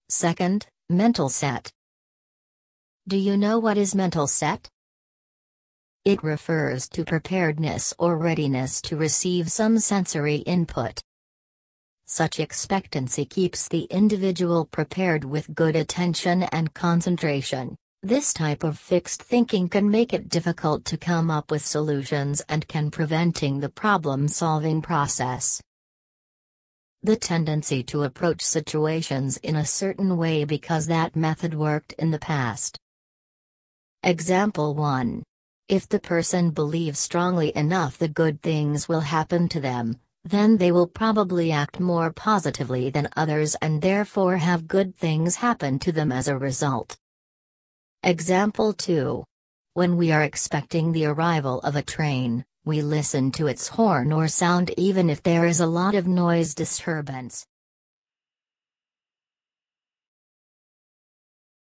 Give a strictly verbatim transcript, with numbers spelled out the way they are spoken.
Second, mental set. Do you know what is mental set? It refers to preparedness or readiness to receive some sensory input. Such expectancy keeps the individual prepared with good attention and concentration. This type of fixed thinking can make it difficult to come up with solutions and can preventing the problem-solving process. The tendency to approach situations in a certain way because that method worked in the past. Example one. If the person believes strongly enough that good things will happen to them, then they will probably act more positively than others and therefore have good things happen to them as a result. Example two. When we are expecting the arrival of a train, we listen to its horn or sound even if there is a lot of noise disturbance.